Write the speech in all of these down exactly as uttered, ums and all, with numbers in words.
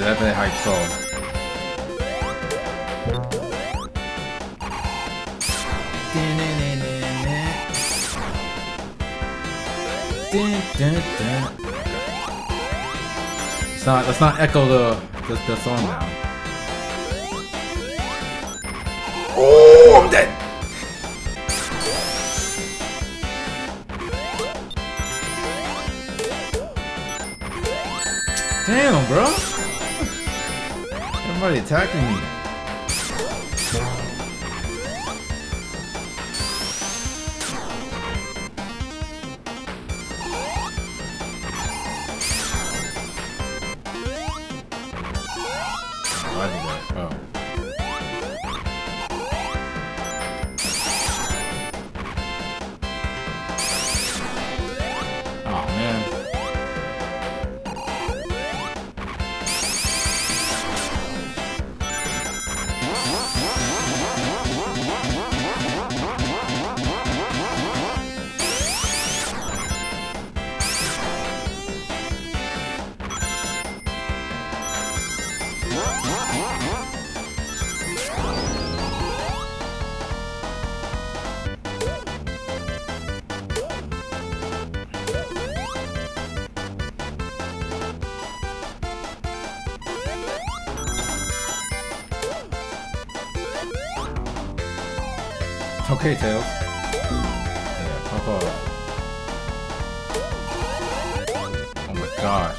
that's a hype song. Let's not, let's not echo the, the, the song now. Oh, I'm dead! Damn, bro! Everybody attacking me. Why did that? Oh. Oh man. Okay, Tails. Yeah, pop off. Oh my gosh.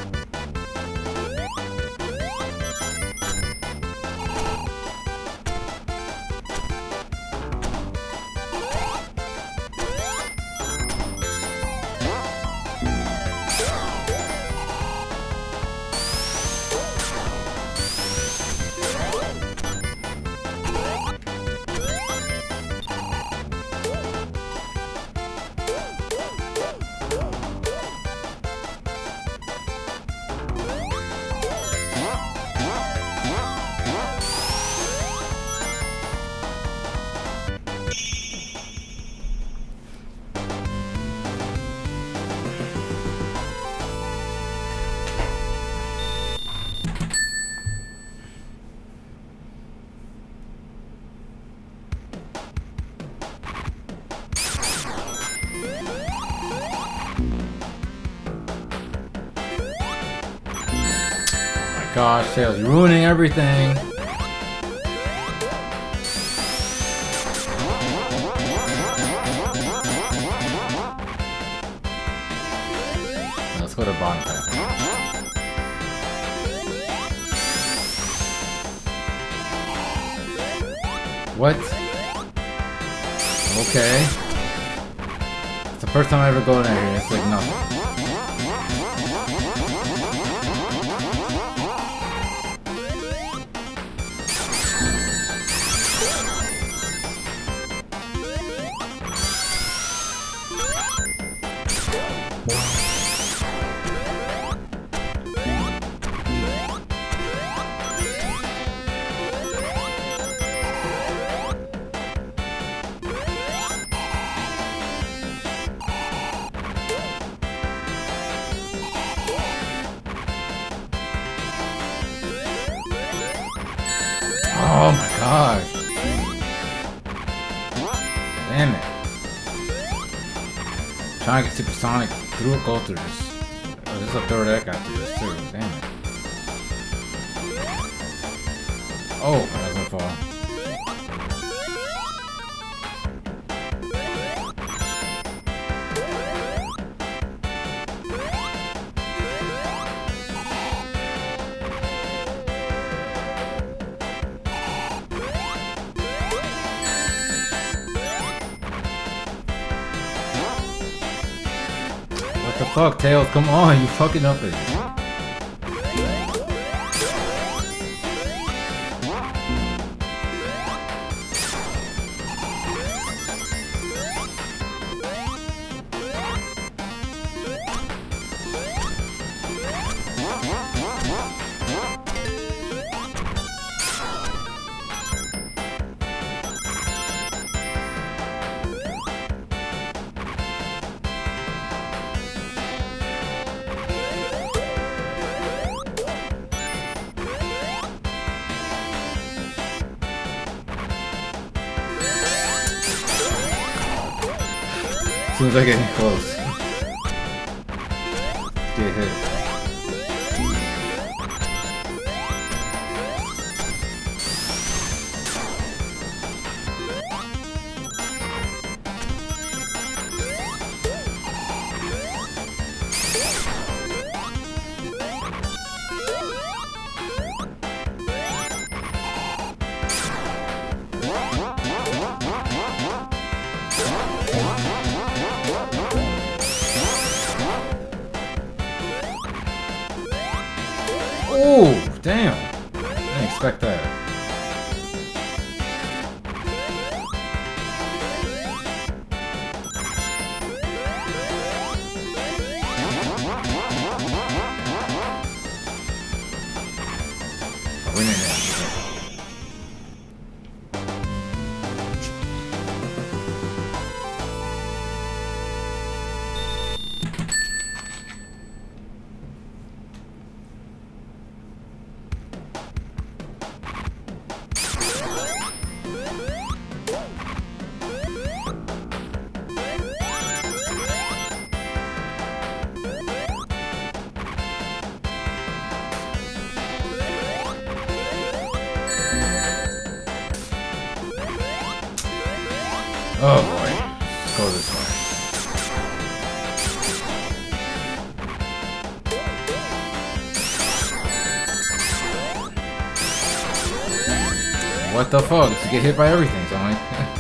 Gosh, Tails, you're ruining everything. Let's go to bottom path. What? Okay. It's the first time I ever go in there. It's like nothing. Oh my gosh. Damn it. I'm trying to get Supersonic through go through this. Oh, this is a third deck after this too. Damn it. Oh, that doesn't fall. What the fuck, Tails? Come on, you fucking up it. soon as I get close. Get hit. Oh, damn. I didn't expect that. Oh, we need that. Oh boy, let's go this way. What the fuck? Just get hit by everything, Sonic.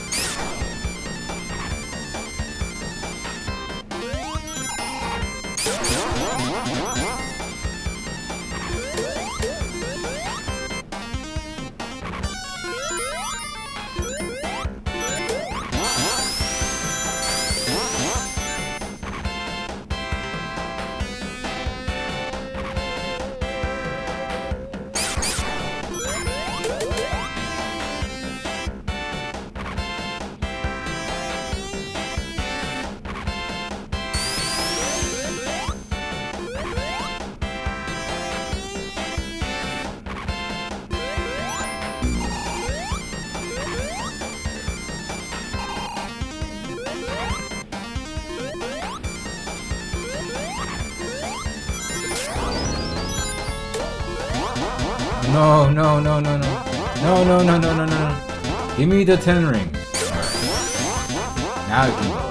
No, no, no, no, no. No, no, no, no, no, no. Give me the ten rings. Alright. Now you can go up.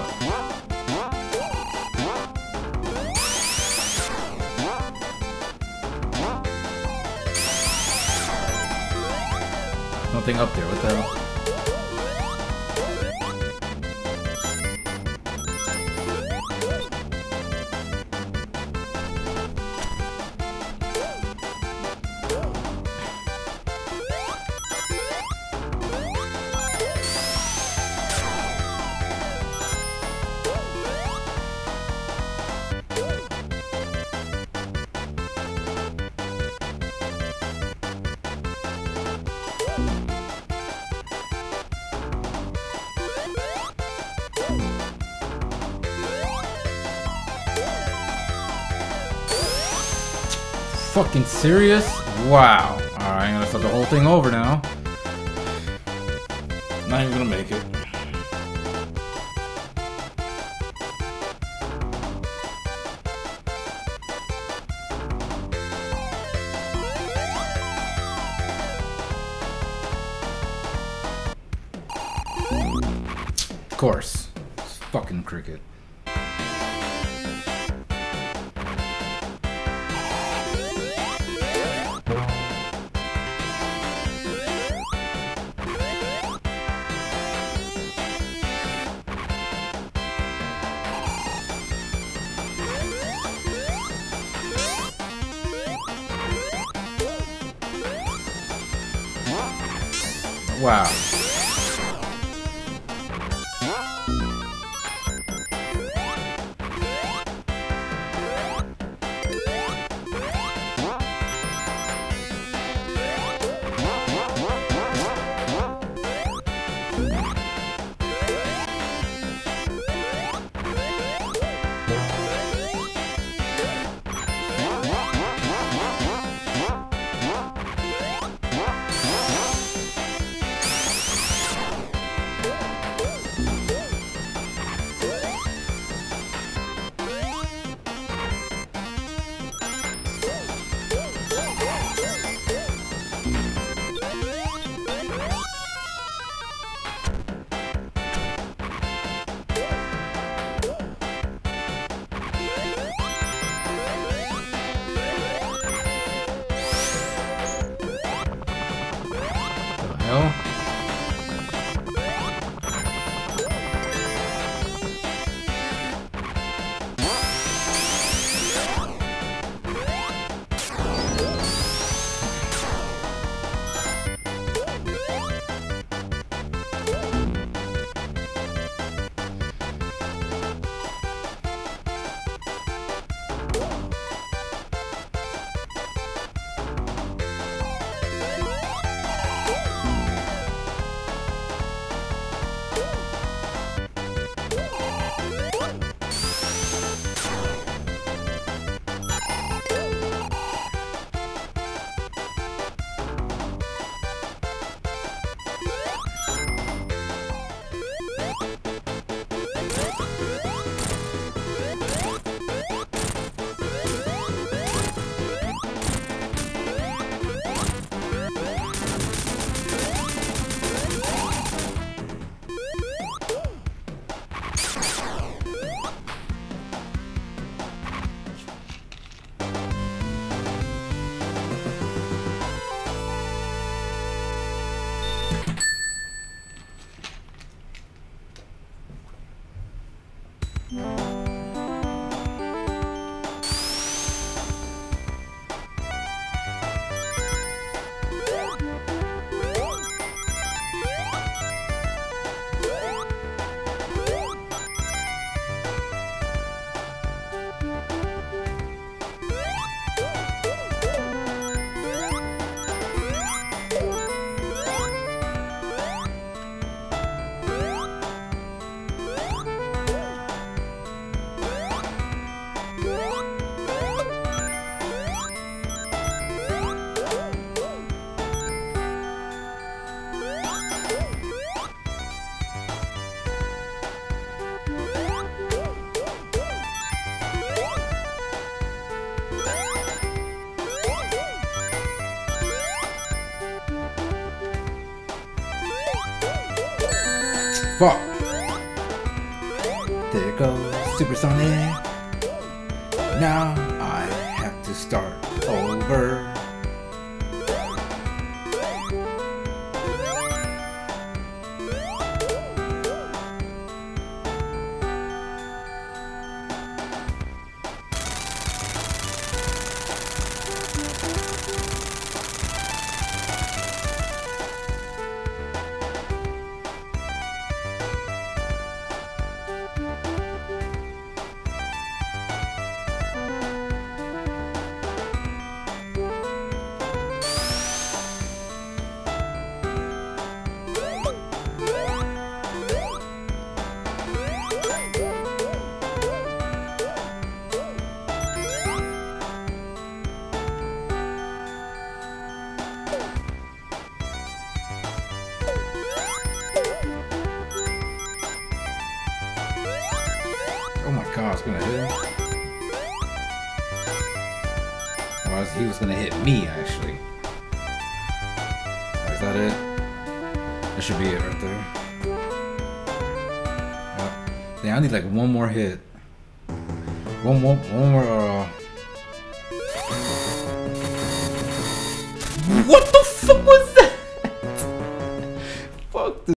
Nothing up there, what the hell? Fucking serious? Wow. Alright, I'm gonna start the whole thing over now. Not even gonna make it. Of course. It's fucking cricket. Wow. No? Fuck. There goes Supersonic. Now I have to start over. Oh my god, it's gonna hit him. Or he was gonna hit me, actually. Is that it? That should be it right there. Yep. Yeah, I need like one more hit. One more, one more, uh... What the fuck was that? Fuck this.